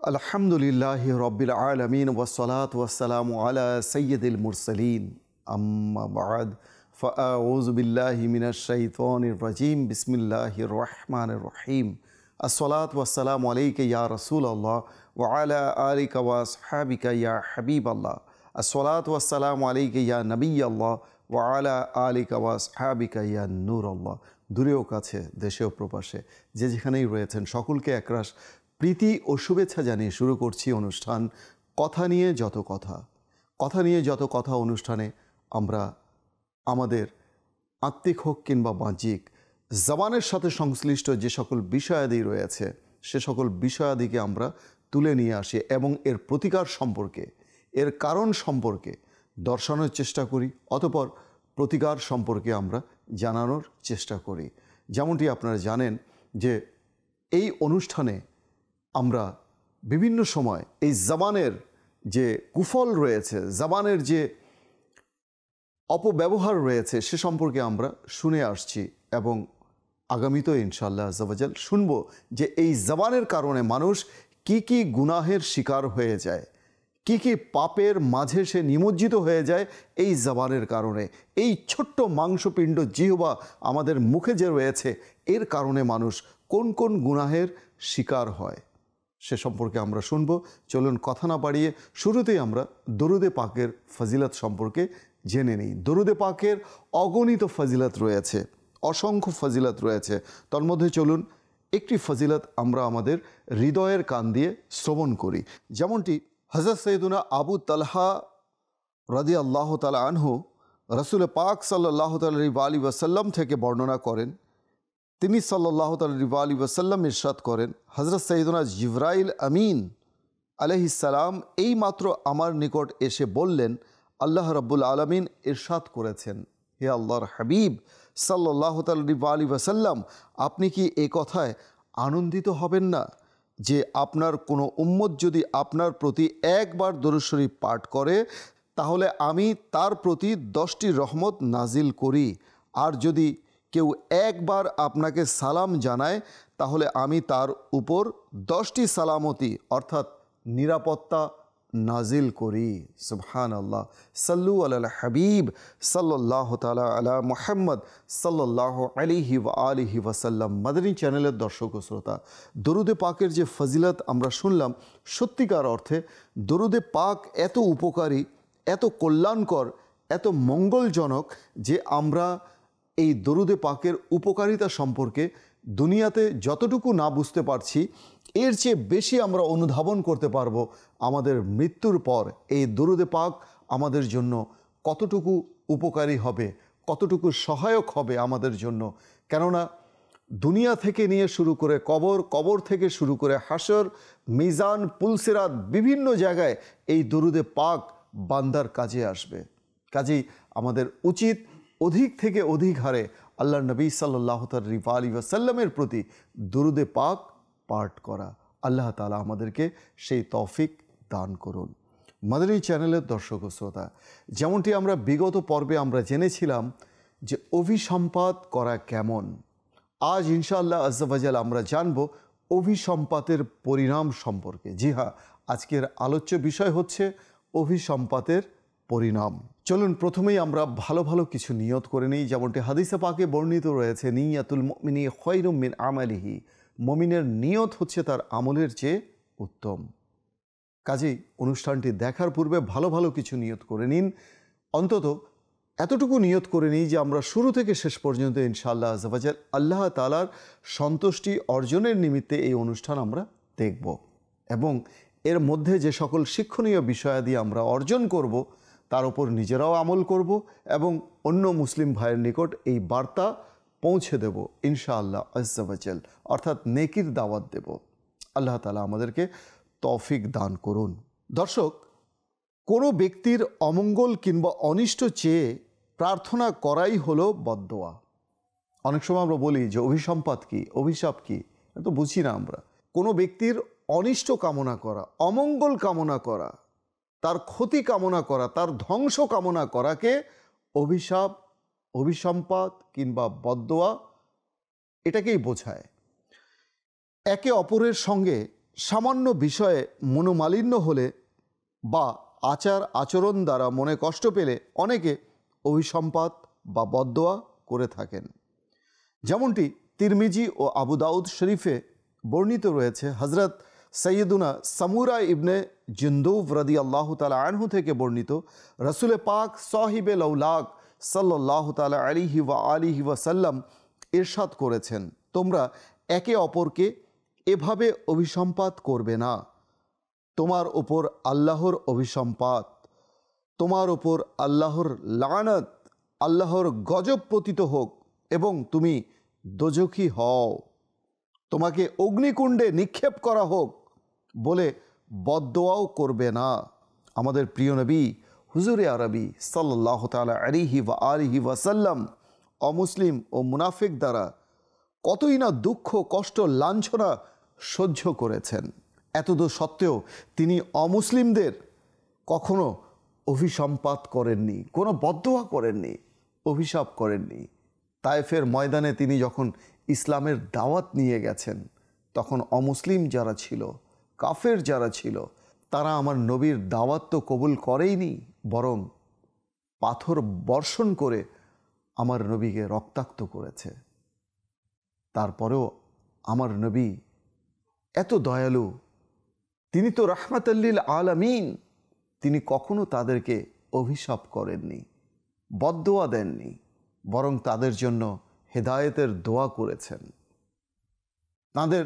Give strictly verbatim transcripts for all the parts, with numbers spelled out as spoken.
আলহামদুলিল্লাহি রব্বিল আলামিন ওয়াসসালাতু ওয়াসসালামু আলা সাইয়্যিদিল মুরসালিন আম্মা বা'দ ফাআউযু বিল্লাহি মিনাশ শাইতানির রাজিম বিসমিল্লাহির রহমানির রহিম আসসালাতু ওয়াসসালামু আলাইকা ইয়া রাসূলাল্লাহ ওয়া আলা আলিকা ওয়া আসহাবিকা ইয়া হাবিবাল্লাহ আসসালাতু ওয়াসসালামু আলাইকা ইয়া নবিয়াল্লাহ ওয়া আলা আলিকা ওয়া আসহাবিকা ইয়া নূরাল্লাহ। দূরেও কাছে, দেশেও প্রবাসে, যে যেখানেই রয়েছেন সকলকে একরাশ প্রীতি ও শুভেচ্ছা জানিয়ে শুরু করছি অনুষ্ঠান কথা নিয়ে যত কথা। কথা নিয়ে যত কথা অনুষ্ঠানে আমরা আমাদের আত্মিক হোক কিংবা বাহ্যিক জবানের সাথে সংশ্লিষ্ট যে সকল বিষয়াদি রয়েছে সে সকল বিষয়াদিকে আমরা তুলে নিয়ে আসি এবং এর প্রতিকার সম্পর্কে, এর কারণ সম্পর্কে দর্শানোর চেষ্টা করি, অতঃপর প্রতিকার সম্পর্কে আমরা জানানোর চেষ্টা করি। যেমনটি আপনারা জানেন যে এই অনুষ্ঠানে আমরা বিভিন্ন সময় এই জবানের যে কুফল রয়েছে, জবানের যে অপব্যবহার রয়েছে সে সম্পর্কে আমরা শুনে আসছি এবং আগামীতেও ইনশাআল্লাহ আজ্জাওয়াজাল শুনব যে এই জবানের কারণে মানুষ কি কি গুনাহের শিকার হয়ে যায়, কি কি পাপের মাঝে সে নিমজ্জিত হয়ে যায় এই জবানের কারণে। এই ছোট্ট মাংসপিণ্ড জিহ্বা আমাদের মুখে যে রয়েছে এর কারণে মানুষ কোন কোন গুনাহের শিকার হয় সে সম্পর্কে আমরা শুনব। চলুন কথা না বাড়িয়ে শুরুতেই আমরা দরুদে পাকের ফজিলত সম্পর্কে জেনে নিই। দরুদে পাকের অগণিত ফজিলত রয়েছে, অসংখ্য ফজিলত রয়েছে। তার মধ্যে চলুন একটি ফজিলত আমরা আমাদের হৃদয়ের কান দিয়ে শ্রবণ করি। যেমনটি হযরত সৈয়দুনা আবু তালহা রাদিয়াল্লাহু তাআলা আনহু রাসূল পাক সাল্লাল্লাহু আলাইহি ওয়াসাল্লাম থেকে বর্ণনা করেন। তিনি সাল্লাল্লাহু আলাইহি ওয়াসাল্লাম ইরশাদ করেন, হযরত সৈয়দুনা জিবরাইল আমিন আলাইহিস সালাম এইমাত্র আমার নিকট এসে বললেন, আল্লাহ রাব্বুল আলামিন ইরশাদ করেছেন, হে আল্লাহর হাবিব সাল্লাল্লাহু আলাইহি ওয়াসাল্লাম, আপনি কি এই কথায় আনন্দিত হবেন না যে আপনার কোনো উম্মত যদি আপনার প্রতি একবার দরুদ শরীফ পাঠ করে তাহলে আমি তার প্রতি দশটি রহমত নাজিল করি, আর যদি কেউ একবার আপনাকে সালাম জানায় তাহলে আমি তার উপর দশটি সালামতি অর্থাৎ নিরাপত্তা নাজিল করি। সুবহানাল্লাহ। সাল্লু আলাল হাবিব সাল্লাল্লাহু তাআলা আলা মুহাম্মদ সাল্লাল্লাহু আলাইহি ওয়া আলিহি ওয়াসাল্লাম। মাদানী চ্যানেলের দর্শক ও শ্রোতা, দরুদে পাকের যে ফজিলত আমরা শুনলাম, সত্যিকার অর্থে দরুদে পাক এত উপকারী, এত কল্যাণকর, এত মঙ্গলজনক যে আমরা এই দরুদে পাকের উপকারিতা সম্পর্কে দুনিয়াতে যতটুকু না বুঝতে পারছি এর চেয়ে বেশি আমরা অনুধাবন করতে পারবো আমাদের মৃত্যুর পর এই দরুদে পাক আমাদের জন্য কতটুকু উপকারী হবে, কতটুকু সহায়ক হবে আমাদের জন্য। কেননা দুনিয়া থেকে নিয়ে শুরু করে কবর, কবর থেকে শুরু করে হাসর, মিজান, পুলসিরাত, বিভিন্ন জায়গায় এই দরুদে পাক বান্দার কাজে আসবে। কাজেই আমাদের উচিত অধিক থেকে অধিক হারে আল্লাহ নবী সাল্লাল্লাহু আলাইহি ওয়াসাল্লামের প্রতি দরুদে পাক পাঠ করা। আল্লাহ তাআলা আমাদেরকে সেই তৌফিক দান করুন। মাদানী চ্যানেলের দর্শক ও শ্রোতা, যেমনটি আমরা বিগত পর্বে আমরা জেনেছিলাম যে অভিসম্পাত করা কেমন, আজ ইনশাআল্লাহ আজ্জাওয়াজাল আমরা জানব অভিসম্পাতের পরিণাম সম্পর্কে। জি হ্যাঁ, আজকের আলোচ্য বিষয় হচ্ছে অভিসম্পাতের পরিণাম। চলুন প্রথমেই আমরা ভালো ভালো কিছু নিয়ত করে নিই। যেমনটি হাদিসে পাকে বর্ণিত রয়েছে, নিয়াতুল মুমিনি খায়রুম মিন আমালিহি, মুমিনের নিয়ত হচ্ছে তার আমলের চেয়ে উত্তম। কাজেই অনুষ্ঠানটি দেখার পূর্বে ভালো ভালো কিছু নিয়ত করে নিন। অন্তত এতটুকু নিয়ত করে নিই যে আমরা শুরু থেকে শেষ পর্যন্ত ইনশাআল্লাহ আজ্জাওয়াজাল আল্লাহ তাআলার সন্তুষ্টি অর্জনের নিমিত্তে এই অনুষ্ঠান আমরা দেখব এবং এর মধ্যে যে সকল শিক্ষণীয় বিষয়াদি আমরা অর্জন করব তার উপর নিজেরাও আমল করব এবং অন্য মুসলিম ভাইয়ের নিকট এই বার্তা পৌঁছে দেব ইনশাআল্লাহ আজ্জাওয়াজাল, অর্থাৎ নেকির দাওয়াত দেব। আল্লাহ তাআলা আমাদেরকে তৌফিক দান করুন। দর্শক, কোনো ব্যক্তির অমঙ্গল কিংবা অনিষ্ট চেয়ে প্রার্থনা করাই হলো বদদোয়া। অনেক সময় আমরা বলি যে অভিসম্পাত কি, অভিশাপ কি, এটা তো বুঝি না আমরা। কোনো ব্যক্তির অনিষ্ট কামনা করা, অমঙ্গল কামনা করা, তার ক্ষতি কামনা করা, তার ধ্বংস কামনা করাকে অভিশাপ, অভিসম্পাত কিংবা বদদোয়া এটাকেই বোঝায়। একে অপরের সঙ্গে সামান্য বিষয়ে মনোমালিন্য হলে বা আচার আচরণ দ্বারা মনে কষ্ট পেলে অনেকে অভিসম্পাত বা বদদোয়া করে থাকেন। যেমনটি তিরমিজি ও আবু দাউদ শরীফে বর্ণিত রয়েছে, হজরত সৈয়দুনা সামুরা ইবনে জুন্দুব রাদিয়াল্লাহু তাআলা আনহু থেকে বর্ণিত, রসুল পাক সাহিবে লৌলাক সাল্লাল্লাহু তাআলা আলাইহি ওয়া আলিহি ওয়াসাল্লাম ইরশাদ করেছেন, তোমরা একে অপরকে এভাবে অভিসম্পাত করবে না। তোমার ওপর আল্লাহর অভিসম্পাত, তোমার ওপর আল্লাহর লানত, আল্লাহর গজব পতিত হোক এবং তুমি দোজখী হও, তোমাকে অগ্নিকুণ্ডে নিক্ষেপ করা হোক বলে বদদোয়াও করবে না। আমাদের প্রিয় নবী হুজুরে আরবি সাল্লাল্লাহু তাআলা আলাইহি ওয়া আলিহি ওয়াসাল্লাম অমুসলিম ও মুনাফিক দ্বারা কতই না দুঃখ কষ্ট লাঞ্ছনা সহ্য করেছেন। এতদূর সত্ত্বেও তিনি অমুসলিমদের কখনো অভিসম্পাত করেননি, কোনো বদদোয়া করেননি, অভিশাপ করেননি। তায়েফের ময়দানে তিনি যখন ইসলামের দাওয়াত নিয়ে গেছেন, তখন অমুসলিম যারা ছিল, কাফের যারা ছিল, তারা আমার নবীর দাওয়াত তো কবুল করেইনি, বরং পাথর বর্ষণ করে আমার নবীকে রক্তাক্ত করেছে। তারপরেও আমার নবী এত দয়ালু, তিনি তো রাহমাতাল্লিল আলামিন, তিনি কখনো তাদেরকে অভিশাপ করেননি, বদদোয়া দেননি, বরং তাদের জন্য হেদায়েতের দোয়া করেছেন, তাদের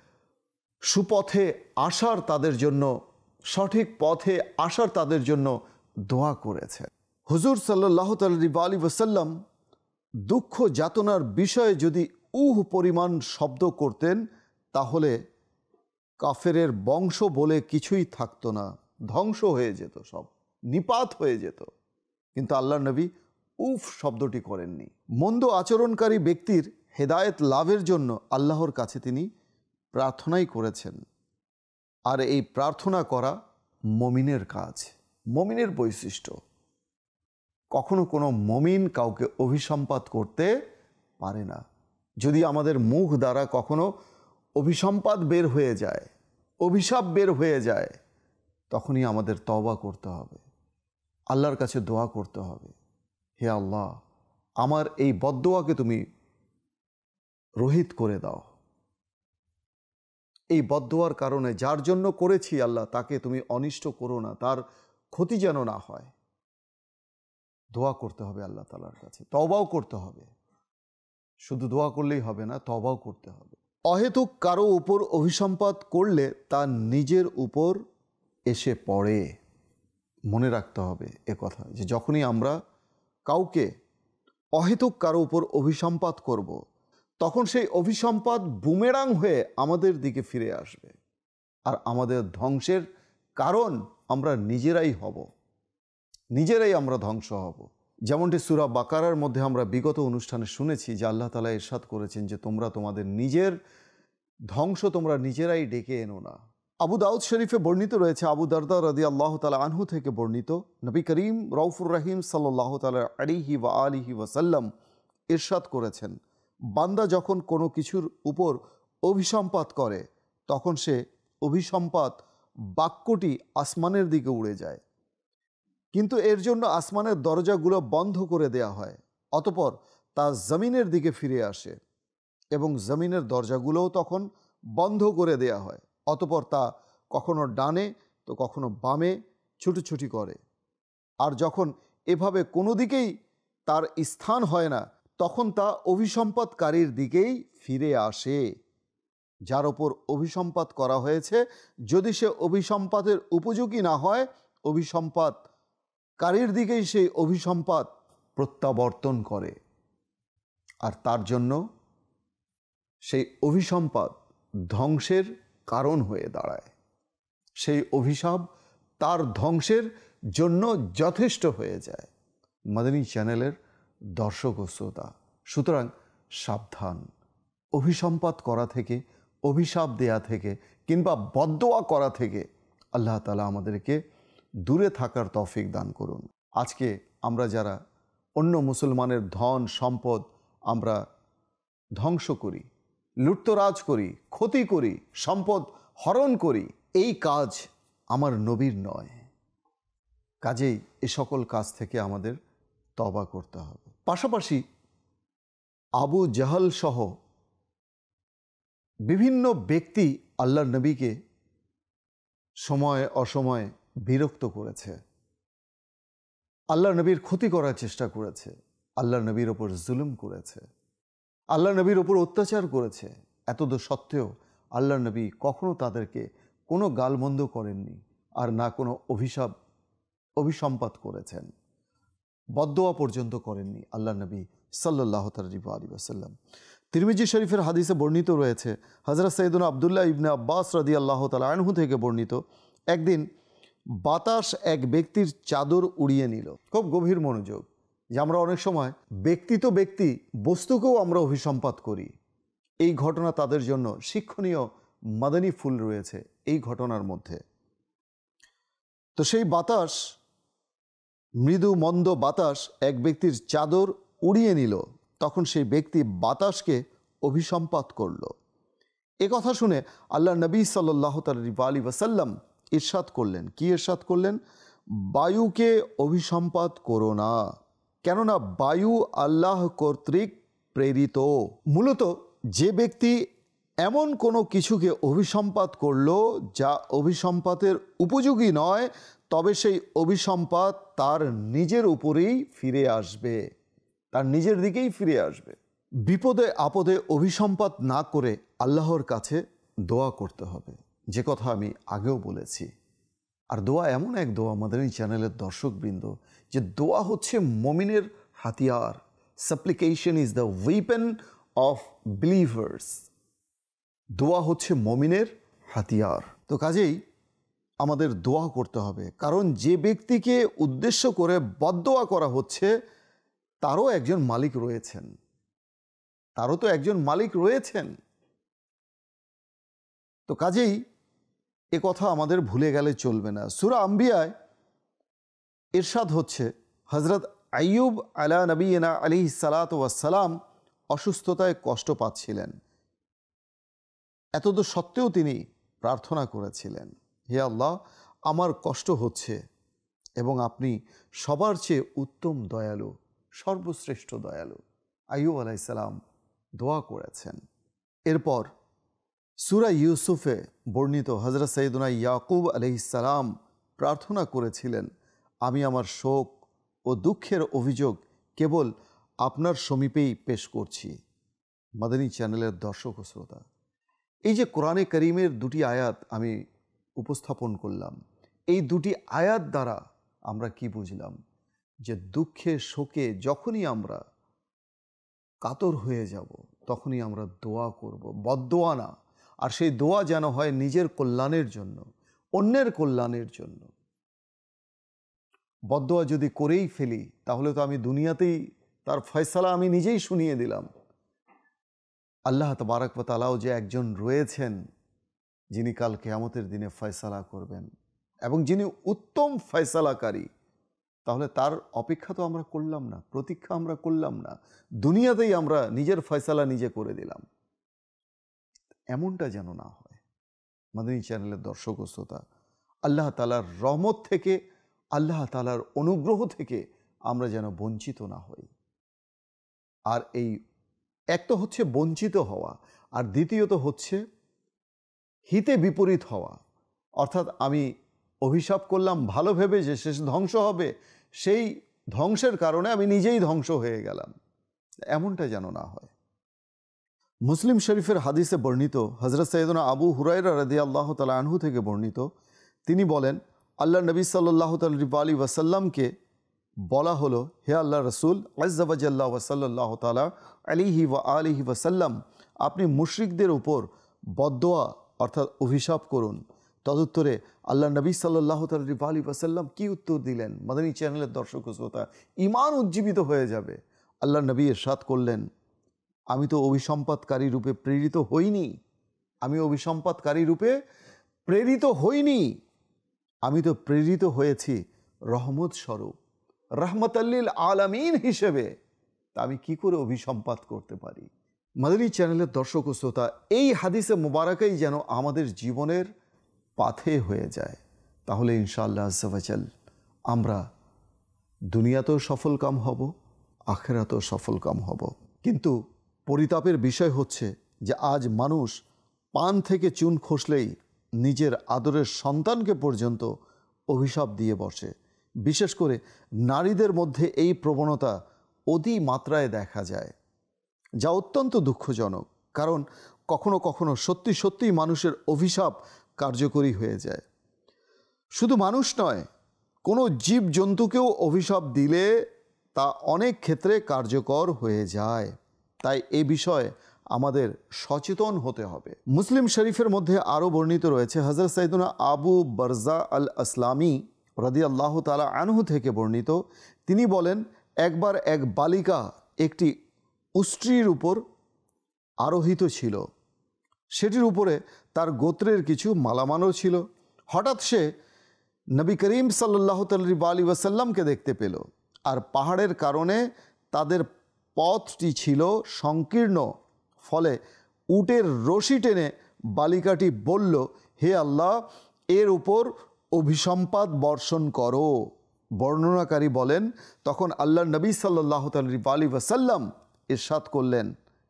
সুপথে আসার, তাদের জন্য সঠিক পথে আসার তাদের জন্য দোয়া করেছেন। হুজুর সাল্লাল্লাহু আলাইহি ওয়াসাল্লাম দুঃখ যাতনার বিষয়ে যদি উহ পরিমাণ শব্দ করতেন, তাহলে কাফেরের বংশ বলে কিছুই থাকতো না, ধ্বংস হয়ে যেত, সব নিপাত হয়ে যেত। কিন্তু আল্লাহর নবী উফ শব্দটি করেননি। মন্দ আচরণকারী ব্যক্তির হেদায়েত লাভের জন্য আল্লাহর কাছে তিনি প্রার্থনাই করেছেন। আর এই প্রার্থনা করা মমিনের কাজ, মমিনের বৈশিষ্ট্য। কখনো কোনো মমিন কাউকে অভিসম্পাত করতে পারে না। যদি আমাদের মুখ দ্বারা কখনো অভিসম্পাত বের হয়ে যায়, অভিশাপ বের হয়ে যায়, তখনই আমাদের তওবা করতে হবে, আল্লাহর কাছে দোয়া করতে হবে, হে আল্লাহ, আমার এই বদদোয়াকে তুমি রহিত করে দাও। এই বদদোয়ার কারণে যার জন্য করেছি আল্লাহ, তাকে তুমি অনিষ্ট করো না, তার ক্ষতি যেন না হয়। দোয়া করতে হবে আল্লাহ তাআলার কাছে, তওবাও করতে হবে। শুধু দোয়া করলেই হবে না, তওবাও করতে হবে। অহেতুক কারো উপর অভিসম্পাত করলে তা নিজের উপর এসে পড়ে। মনে রাখতে হবে এ কথা, যে যখনই আমরা কাউকে অহেতুক কারো উপর অভিসম্পাত করব, তখন সেই অভিসম্পাত বুমেরাং হয়ে আমাদের দিকে ফিরে আসবে, আর আমাদের ধ্বংসের কারণ আমরা নিজেরাই হব, নিজেরাই আমরা ধ্বংস হব। যেমনটি সূরা বাকারার মধ্যে আমরা বিগত অনুষ্ঠানে শুনেছি যে আল্লাহ তাআলা ইরশাদ করেছেন যে তোমরা তোমাদের নিজের ধ্বংস তোমরা নিজেরাই ডেকে এনো না। আবু দাউদ শরীফে বর্ণিত রয়েছে, আবু দারদা রাদিয়াল্লাহু তাআলা আনহু থেকে বর্ণিত, নবী করিম রউফুর রহিম সাল্লাল্লাহু তাআলা আলাইহি ওয়া আলিহি ওয়াসাল্লাম ইরশাদ করেছেন, বান্দা যখন কোনো কিছুর উপর অভিসম্পাত করে, তখন সে অভিসম্পাত বাক্যটি আসমানের দিকে উড়ে যায়, কিন্তু এর জন্য আসমানের দরজাগুলো বন্ধ করে দেয়া হয়। অতঃপর তা জমিনের দিকে ফিরে আসে এবং জমিনের দরজাগুলোও তখন বন্ধ করে দেয়া হয়। অতঃপর তা কখনো ডানে তো কখনো বামে ছুটোছুটি করে। আর যখন এভাবে কোনো দিকেই তার স্থান হয় না, তখন তা অভিসম্পাতকারীর দিকেই ফিরে আসে। যার ওপর অভিসম্পাত করা হয়েছে, যদি সে অভিসম্পাতের উপযোগী না হয়, অভিসম্পাতকারীর দিকেই সেই অভিসম্পাত প্রত্যাবর্তন করে, আর তার জন্য সেই অভিসম্পাত ধ্বংসের কারণ হয়ে দাঁড়ায়। সেই অভিশাপ তার ধ্বংসের জন্য যথেষ্ট হয়ে যায়। মাদানী চ্যানেলের দর্শক ও শ্রোতা, সুতরাং সাবধান, অভিসম্পাত করা থেকে, অভিশাপ দেয়া থেকে কিংবা বদদোয়া করা থেকে আল্লাহ তাআলা আমাদেরকে দূরে থাকার তৌফিক দান করুন। আজকে আমরা যারা অন্য মুসলমানের ধন সম্পদ আমরা ধ্বংস করি, লুটতরাজ করি, ক্ষতি করি, সম্পদ হরণ করি, এই কাজ আমার নবীর নয়। কাজেই এ সকল কাজ থেকে আমাদের তওবা করতে হবে। পাশাপাশি আবু জাহল সহ বিভিন্ন ব্যক্তি আল্লাহর নবীকে সময় অসময়ে বিরক্ত করেছে, আল্লাহর নবীর ক্ষতি করার চেষ্টা করেছে, আল্লাহর নবীর ওপর জুলুম করেছে, আল্লাহর নবীর ওপর অত্যাচার করেছে। এতদ সত্ত্বেও আল্লাহর নবী কখনো তাদেরকে কোনো গালমন্দ করেননি, আর না কোনো অভিশাপ অভিসম্পাত করেছেন, বদদোয়া পর্যন্ত করেননি আল্লাহর নবী সাল্লাল্লাহু আলাইহি ওয়াসাল্লাম। তিরমিজি শরীফের হাদিসে বর্ণিত রয়েছে, হযরত সৈয়দনা আব্দুল্লাহ ইবনে আব্বাস রাদিয়াল্লাহু তাআলা আনহু থেকে বর্ণিত, একদিন বাতাস এক ব্যক্তির চাদর উড়িয়ে নিল। খুব গভীর মনোযোগ, যে আমরা অনেক সময় ব্যক্তি তো ব্যক্তি, বস্তুকেও আমরা অভিসম্পাত করি। এই ঘটনা তাদের জন্য শিক্ষণীয় মাদানী ফুল রয়েছে এই ঘটনার মধ্যে। তো সেই বাতাস, মৃদু মন্দ বাতাস এক ব্যক্তির চাদর উড়িয়ে নিল। তখন সেই ব্যক্তি বাতাসকে অভিসম্পাত করল। এ কথা শুনে আল্লাহ নবী সাল্লাল্লাহু আলাইহি ওয়াসাল্লাম ইরশাদ করলেন। কি ইরশাদ করলেন? বায়ুকে অভিসম্পাত করো না, কেননা বায়ু আল্লাহ কর্তৃক প্রেরিত। মূলত যে ব্যক্তি এমন কোনো কিছুকে অভিসম্পাত করল যা অভিসম্পাতের উপযোগী নয়, তবে সেই অভিসম্পাত তার নিজের উপরেই ফিরে আসবে, তার নিজের দিকেই ফিরে আসবে। বিপদে আপদে অভিসম্পাত না করে আল্লাহর কাছে দোয়া করতে হবে, যে কথা আমি আগেও বলেছি। আর দোয়া এমন এক দোয়া, মাদানী চ্যানেলের দর্শকবৃন্দ, যে দোয়া হচ্ছে মমিনের হাতিয়ার। Supplication is the weapon of believers. দোয়া হচ্ছে মমিনের হাতিয়ার। তো কাজেই আমাদের দোয়া করতে হবে, কারণ যে ব্যক্তিকে উদ্দেশ্য করে বদদোয়া করা হচ্ছে তারও একজন মালিক রয়েছেন, তারও তো একজন মালিক রয়েছেন। তো কাজেই এ কথা আমাদের ভুলে গেলে চলবে না। সূরা আম্বিয়ায় ইরশাদ হচ্ছে, হযরত আইয়ুব আলা নবিয়িনা আলাইহিস সালাতু ওয়াস সালাম অসুস্থতায় কষ্ট পাচ্ছিলেন। এতদ সত্ত্বেও তিনি প্রার্থনা করেছিলেন, হে আল্লাহ, আমার কষ্ট হচ্ছে এবং আপনি সবার চেয়ে উত্তম দয়ালু, সর্বশ্রেষ্ঠ দয়ালু। আইয়ুব আলাইহিস সালাম দোয়া করেছেন। এরপর সূরা ইউসুফে বর্ণিত হযরত সাইয়্যিদুনা ইয়াকুব আলাইহিস সালাম প্রার্থনা করেছিলেন, আমি আমার শোক ও দুঃখের অভিযোগ কেবল আপনার সমীপেই পেশ করছি। মাদানী চ্যানেলের দর্শক ও শ্রোতা, এই যে কোরআনে কারীমের দুটি আয়াত আমি উপস্থাপন করলাম, এই দুটি আয়াত দ্বারা আমরা কি বুঝলাম? যে দুঃখে শোকে যখনই আমরা কাতর হয়ে যাব, তখনই আমরা দোয়া করব, বদদোয়া না। আর সেই দোয়া যেন হয় নিজের কল্যাণের জন্য, অন্যের কল্যাণের জন্য। বদদোয়া যদি করেই ফেলি, তাহলে তো আমি দুনিয়াতেই তার ফয়সালা আমি নিজেই শুনিয়ে দিলাম। আল্লাহ তাবারক ওয়া তাআলাও যে একজন রয়েছেন যিনি কাল কিয়ামতের দিনে ফয়সালা করবেন এবং যিনি উত্তম ফয়সালাকারী, তাহলে তার অপেক্ষা তো আমরা করলাম না, প্রতীক্ষা আমরা করলাম না, দুনিয়াতেই আমরা নিজের ফয়সালা নিজে করে দিলাম। এমনটা যেন না হয়। মাদানী চ্যানেলের দর্শক ও শ্রোতা, আল্লাহ তাআলার রহমত থেকে, আল্লাহ তাআলার অনুগ্রহ থেকে আমরা যেন বঞ্চিত না হই। আর এই এক তো হচ্ছে বঞ্চিত হওয়া, আর দ্বিতীয়ত হচ্ছে হিতে বিপরীত হওয়া। অর্থাৎ আমি অভিশাপ করলাম ভালো ভেবে যে শেষ ধ্বংস হবে, সেই ধ্বংসের কারণে আমি নিজেই ধ্বংস হয়ে গেলাম। এমনটা যেন না হয়। মুসলিম শরীফের হাদিসে বর্ণিত হযরত সাইয়্যিদুনা আবু হুরায়রা রাদিয়াল্লাহু তাআলা আনহু থেকে বর্ণিত, তিনি বলেন, আল্লাহ নবী সাল্লাল্লাহু আলাইহি ওয়াসাল্লামকে বলা হলো, হে আল্লাহ রসুল আযজা ওয়া জাল্লা ওয়া সাল্লাল্লাহু তাআলা আলাইহি ওয়া আলিহি ওয়াসাল্লাম, আপনি মুশরিকদের উপর বদদোয়া অর্থাৎ অভিশাপ করুন। তদুত্তরে আল্লাহ নবী সাল্লাল্লাহু আলাইহি ওয়াসাল্লাম কি উত্তর দিলেন? মাদানী চ্যানেলের দর্শক ও শ্রোতা, ঈমান উজ্জীবিত হয়ে যাবে। আল্লাহ নবী ইরশাদ করলেন, আমি তো অভিসম্পাতকারী রূপে প্রেরিত হইনি, আমি অভিসম্পাতকারী রূপে প্রেরিত হইনি, আমি তো প্রেরিত হয়েছি রহমত স্বরূপ, রাহমাতাল লিল আলামিন হিসেবে। তা আমি কি করে অভিসম্পাত করতে পারি? মাদানী চ্যানেলের দর্শক ও শ্রোতা, এই হাদিসে মুবারাকাই যেন আমাদের জীবনের পাথে হয়ে যায়, তাহলে ইনশাআল্লাহ আজ্জা ওয়াজাল আমরা দুনিয়াতেও সফলকাম হব, আখিরাতেও সফলকাম হব। কিন্তু পরিতাপের বিষয় হচ্ছে যে আজ মানুষ পান থেকে চুন খসলেই নিজের আদরের সন্তানকে পর্যন্ত অভিশাপ দিয়ে বসে। বিশেষ করে নারীদের মধ্যে এই প্রবণতা অতি মাত্রায় দেখা যায়, যা অত্যন্ত দুঃখজনক। কারণ কখনো কখনো সত্যি সত্যিই মানুষের অভিশাপ কার্যকরী হয়ে যায়। শুধু মানুষ নয়, কোনো জীবজন্তুকেও অভিশাপ দিলে তা অনেক ক্ষেত্রে কার্যকর হয়ে যায়। তাই এ বিষয়ে আমাদের সচেতন হতে হবে। মুসলিম শরীফের মধ্যে আরও বর্ণিত রয়েছে, হযরত সাইয়্যিদুনা আবু বারজা আল আসলামি রাদিয়াল্লাহু তাআলা আনহু থেকে বর্ণিত, তিনি বলেন, একবার এক বালিকা একটি উষ্ট্রির উপর আরোহিত ছিল। সেটির উপরে তার গোত্রের কিছু মালামালও ছিল। হঠাৎ সে নবী করিম সাল্লাল্লাহু আলাইহি ওয়াসাল্লামকে দেখতে পেল। আর পাহাড়ের কারণে তাদের পথটি ছিল সংকীর্ণ, ফলে উটের রশি টেনে বালিকাটি বলল, হে আল্লাহ, এর উপর অভিসম্পাত বর্ষণ করো। বর্ণনাকারী বলেন, তখন আল্লাহর নবী সাল্লাল্লাহু আলাইহি ওয়াসাল্লাম ইরশাদ করলেন,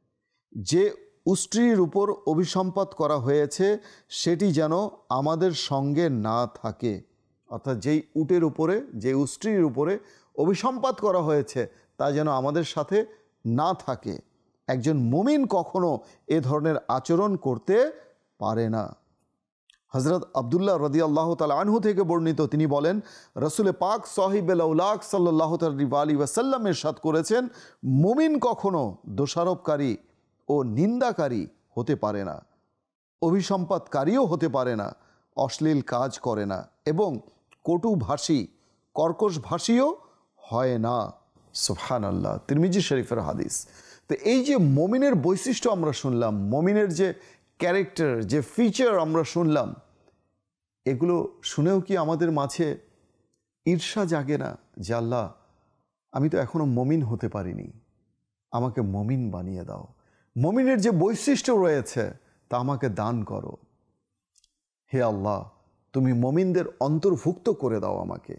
যে উষ্ট্রির উপর অভিসম্পাত করা হয়েছে সেটি যেন আমাদের সঙ্গে না থাকে। অর্থাৎ যেই উটের উপরে, যে উষ্ট্রির উপরে অভিসম্পাত করা হয়েছে তা যেন আমাদের সাথে না থাকে। একজন মুমিন কখনো এ ধরনের আচরণ করতে পারে না। হযরত আব্দুল্লাহ রাদিয়াল্লাহু তাআলা আনহু থেকে বর্ণিত, তিনি বলেন, রাসূলে পাক সাহিবুল আউলাক সাল্লাল্লাহু আলাইহি ওয়াসাল্লাম ইরশাদ করেছেন, মুমিন কখনো দোষারোপকারী ও নিন্দাকারী হতে পারে না, অভিসম্পাতকারীও হতে পারে না, অশ্লীল কাজ করে না এবং কটুভাষী কর্কশভাষীও হয় না। সুবহানাল্লাহ, তিরমিজি শরীফের হাদিস। তো এই যে মুমিনের বৈশিষ্ট্য আমরা শুনলাম, মুমিনের যে ক্যারেক্টার, যে ফিচার আমরা শুনলাম, এগুলো শুনেও কি আমাদের মাঝে ঈর্ষা জাগে না যে আল্লাহ, আমি তো এখনো মুমিন হতে পারিনি, আমাকে মুমিন বানিয়ে দাও। মুমিনের যে বৈশিষ্ট্য রয়েছে তা আমাকে দান করো। হে আল্লাহ, তুমি মুমিনদের অন্তর্ভুক্ত করে দাও আমাকে।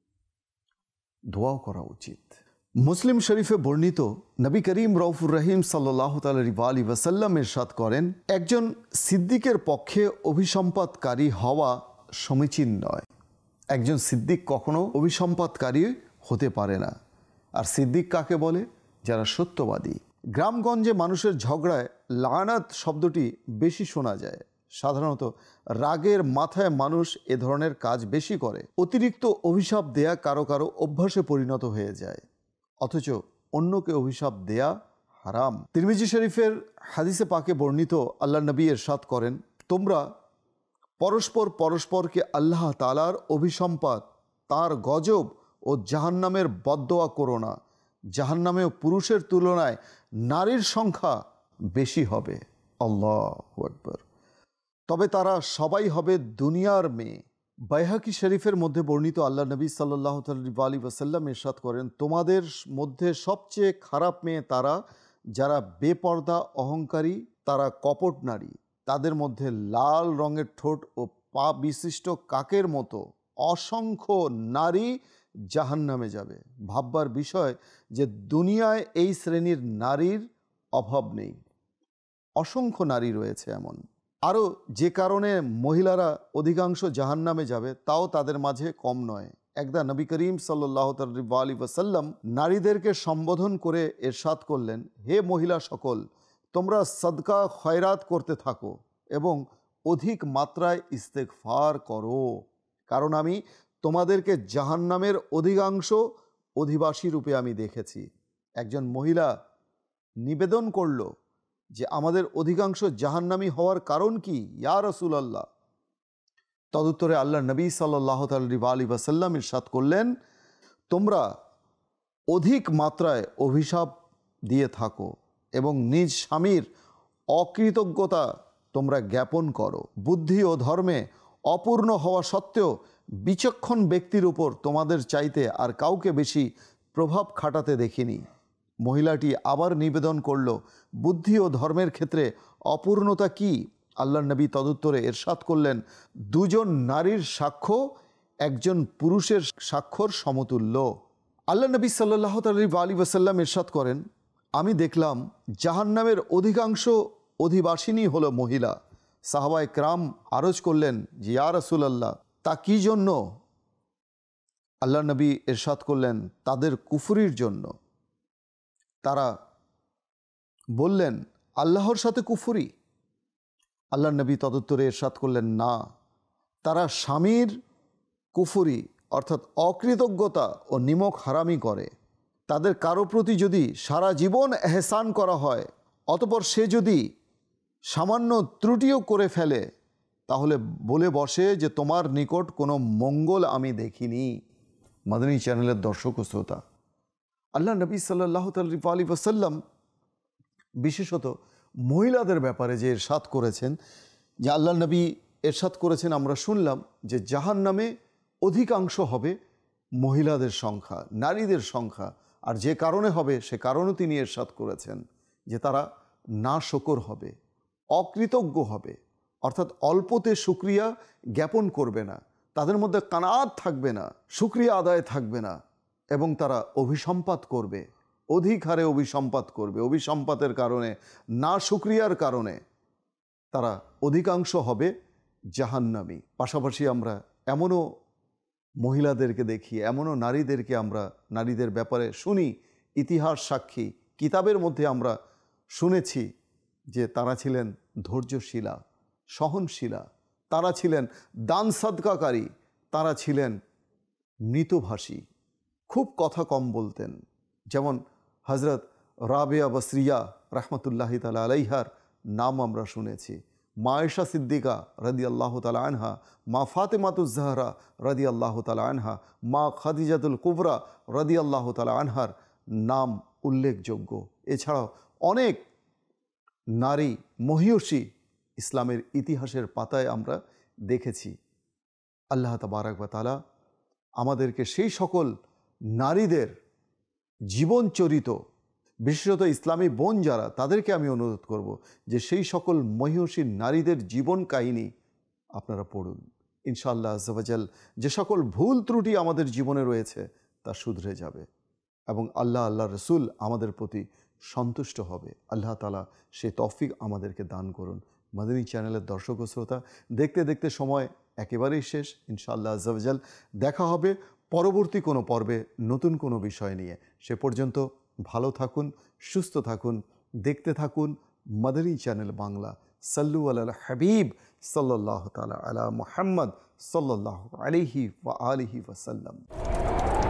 দোয়াও করা উচিত। মুসলিম শরীফে বর্ণিত, নবী করিম রউফুর রহিম সাল্লাল্লাহু আলাইহি ওয়াসাল্লাম ইরশাদ করেন, একজন সিদ্দিকের পক্ষে অভিসম্পাতকারী হওয়া সমীচীন নয়। একজন সিদ্দিক কখনো অভিসম্পাতকারী হতে পারে না। আর সিদ্দিক কাকে বলে? যারা সত্যবাদী। গ্রামগঞ্জে মানুষের ঝগড়ায় লানাত শব্দটি বেশি শোনা যায়। সাধারণত রাগের মাথায় মানুষ এ ধরনের কাজ বেশি করে। অতিরিক্ত অভিশাপ দেয়া কারো কারো অভ্যাসে পরিণত হয়ে যায়, অথচ অন্যকে অভিশাপ দেয়া হারাম। তিরমিজি শরীফের হাদিসে পাকে বর্ণিত, আল্লাহ নবী ইরশাদ করেন, তোমরা পরস্পর পরস্পরকে আল্লাহ তাআলার অভিসম্পাত, তার গজব ও জাহান্নামের বদদোয়া করো না। জাহান্নামেও পুরুষের তুলনায় নারীর সংখ্যা বেশি হবে। আল্লাহু আকবার। তবে তারা সবাই হবে দুনিয়ার মেয়ে। বাইহাকি শরীফের মধ্যে বর্ণিত, আল্লাহ নবী সাল্লাল্লাহু আলাইহি ওয়াসাল্লাম ইরশাদ করেন, তোমাদের মধ্যে সবচেয়ে খারাপ মেয়ে তারা যারা বেপর্দা, অহংকারী, তারা কপট নারী। তাদের মধ্যে লাল রঙের ঠোঁট ও পা বিশিষ্ট কাকের মতো অসংখ্য নারী জাহান্নামে যাবে। ভাববার বিষয় যে দুনিয়ায় এই শ্রেণীর নারীর অভাব নেই, অসংখ্য নারী রয়েছে এমন। আরও যে কারণে মহিলারা অধিকাংশ জাহান্নামে যাবে তাও তাদের মাঝে কম নয়। একদা নবী করিম সাল্লাল্লাহু আলাইহি ওয়াসাল্লাম নারীদেরকে সম্বোধন করে ইরশাদ করলেন, হে মহিলা সকল, তোমরা সদকা খয়রাত করতে থাকো এবং অধিক মাত্রায় ইস্তেগফার করো, কারণ আমি তোমাদেরকে জাহান্নামের অধিকাংশ অধিবাসী রূপে আমি দেখেছি। একজন মহিলা নিবেদন করল যে আমাদের অধিকাংশ জাহান্নামী হওয়ার কারণ কি ইয়া রাসূলুল্লাহ? তদুত্তরে আল্লাহ নবী সাল্লাল্লাহু আলাইহি ওয়াসাল্লাম ইরশাদ করলেন, তোমরা অধিক মাত্রায় অভিশাপ দিয়ে থাকো এবং নিজ স্বামীর অকৃতজ্ঞতা তোমরা জ্ঞাপন করো। বুদ্ধি ও ধর্মে অপূর্ণ হওয়া সত্ত্বেও বিচক্ষণ ব্যক্তির উপর তোমাদের চাইতে আর কাউকে বেশি প্রভাব খাটাতে দেখিনি। মহিলাটি আবার নিবেদন করল, বুদ্ধি ও ধর্মের ক্ষেত্রে অপূর্ণতা কি? আল্লাহর নবী তদুত্তরে ইরশাদ করলেন, দুজন নারীর সাক্ষ্য একজন পুরুষের সাক্ষর সমতুল্য। আল্লাহ নবী সাল্লাল্লাহু আলাইহি ওয়াসাল্লাম ইরশাদ করেন, আমি দেখলাম জাহান্নামের অধিকাংশ অধিবাসিনী হলো মহিলা। সাহাবায়ে কেরাম আরজ করলেন যে ইয়া রাসূলুল্লাহ, তা কি জন্য? আল্লাহ নবী ইরশাদ করলেন, তাদের কুফরির জন্য। তারা বললেন, আল্লাহর সাথে কুফরি? আল্লাহ নবী তদুত্তরে ইরশাদ করলেন, না, তারা স্বামীর কুফরি অর্থাৎ অকৃতজ্ঞতা ও নিমক হারামি করে। তাদের কারো প্রতি যদি সারা জীবন এহসান করা হয়, অতঃপর সে যদি সামান্য ত্রুটিও করে ফেলে, তাহলে বলে বসে যে তোমার নিকট কোনো মঙ্গল আমি দেখিনি। মাদানী চ্যানেলের দর্শক ও শ্রোতা, আল্লাহ নবী সাল্লাল্লাহু আলাইহি ওয়াসাল্লাম বিশেষত মহিলাদের ব্যাপারে যে ইরশাদ করেছেন, যে আল্লাহ নবী ইরশাদ করেছেন, আমরা শুনলাম যে জাহান্নামে অধিকাংশ হবে মহিলাদের সংখ্যা, নারীদের সংখ্যা। আর যে কারণে হবে সে কারণও তিনি ইরশাদ করেছেন যে তারা নাশকর হবে, অকৃতজ্ঞ হবে, অর্থাৎ অল্পতে শুকরিয়া জ্ঞাপন করবে না, তাদের মধ্যে কানাত থাকবে না, শুকরিয়া আদায় থাকবে না, এবং তারা অভিসম্পাত করবে, অধিক হারে অভিসম্পাত করবে। অভিসম্পাতের কারণে, না শুকরিয়ার কারণে তারা অধিকাংশ হবে জাহান্নামী। পাশাপাশি আমরা এমনও মহিলাদেরকে দেখি, এমনও নারীদেরকে আমরা নারীদের ব্যাপারে শুনি, ইতিহাস সাক্ষী কিতাবের মধ্যে আমরা শুনেছি যে তারা ছিলেন ধৈর্যশীলা, সহনশীলা, তারা ছিলেন দান সাদকাকারী, তারা ছিলেন মৃতভাষী, খুব কথা কম বলতেন। যেমন হজরত রাবেয়া বসরিয়া রহমতুল্লাহি তাআলা আলাইহার নাম আমরা শুনেছি, মা আয়েশা সিদ্দিকা রাদিয়াল্লাহু তাআলা আনহা, মা ফাতেমাতুজ জাহরা রাদিয়াল্লাহু তাআলা আনহা, মা খাদিজাতুল কুবরা রাদিয়াল্লাহু তাআলা আনহার নাম উল্লেখযোগ্য। এছাড়াও অনেক নারী মহিয়সী ইসলামের ইতিহাসের পাতায় আমরা দেখেছি। আল্লাহ তাবারাক ওয়া তাআলা আমাদেরকে সেই সকল নারীদের জীবনচরিত, বিশেষত ইসলামী বোন যারা, তাদেরকে আমি অনুরোধ করব যে সেই সকল মহিয়সী নারীদের জীবন কাহিনী আপনারা পড়ুন। ইনশাআল্লাহ আজ্জা ওয়া জাল যে সকল ভুল ত্রুটি আমাদের জীবনে রয়েছে তা শুধরে যাবে এবং আল্লাহ আল্লাহ রসুল আমাদের প্রতি সন্তুষ্ট হবে। আল্লাহ তাআলা সে তৌফিক আমাদেরকে দান করুন। মাদানী চ্যানেলের দর্শক ও শ্রোতা, দেখতে দেখতে সময় একেবারেই শেষ। ইনশাআল্লাহ আজ্জা ওয়া জাল দেখা হবে পরবর্তী কোনো পর্বে নতুন কোনো বিষয় নিয়ে। সে পর্যন্ত ভালো থাকুন, সুস্থ থাকুন, দেখতে থাকুন মাদানী চ্যানেল বাংলা। সাল্লু আলাল হাবিব সাল্লাল্লাহু তাআলা আলা মুহাম্মদ সাল্লাল্লাহু আলাইহি ওয়া আলিহি ওয়াসাল্লাম।